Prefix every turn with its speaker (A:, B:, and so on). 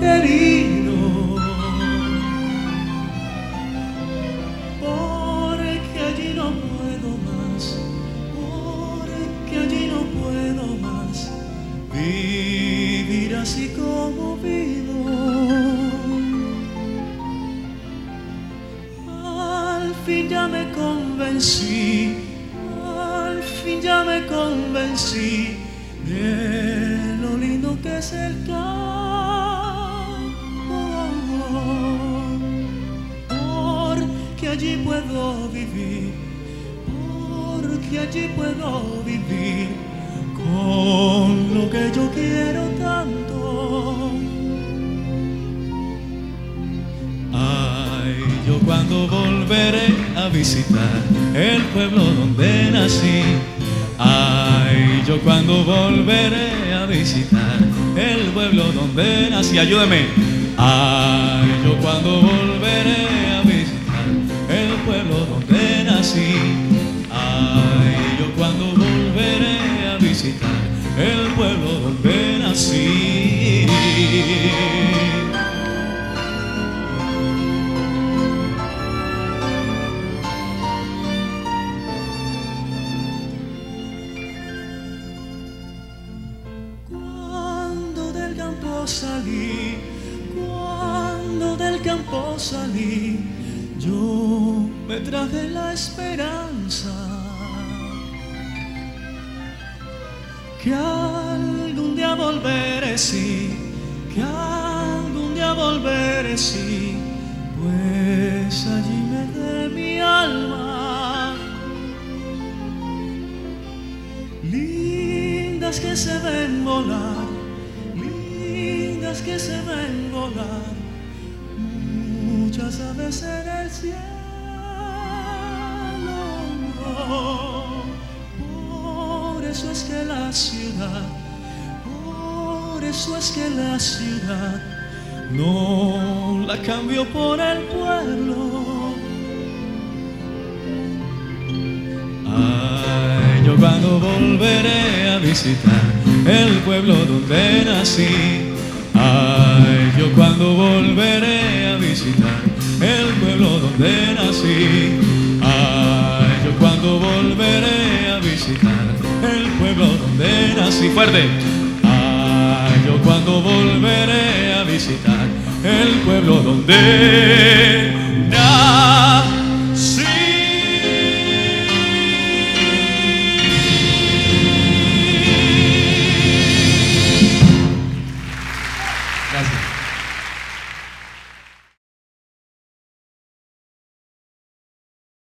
A: querido, porque allí no puedo más, porque allí no puedo más vivir así como vivo. Al fin ya me convencí, al fin ya me convencí de lo lindo que es el campo, porque allí puedo vivir, porque allí puedo vivir con lo que yo quiero tanto. Ay, yo cuando volveré a visitar el pueblo donde nací. Ay, yo cuando volveré a visitar el pueblo donde nací. Ayúdame. Ay, yo cuando volveré a visitar el pueblo donde nací. Ay, yo cuando volveré a visitar el pueblo donde nací. Salí, cuando del campo salí, yo me traje la esperanza que algún día volveré, sí, que algún día volveré, sí, pues allí me dé mi alma. Lindas que se ven volar, que se ven volar muchas aves en el cielo. Por eso es que la ciudad, por eso es que la ciudad no la cambio por el pueblo. Ay, yo cuando volveré a visitar el pueblo donde nací. Ay, yo cuando volveré a visitar el pueblo donde nací. Ay, yo cuando volveré a visitar el pueblo donde nací. Fuerte. Ay, yo cuando volveré a visitar el pueblo donde nací.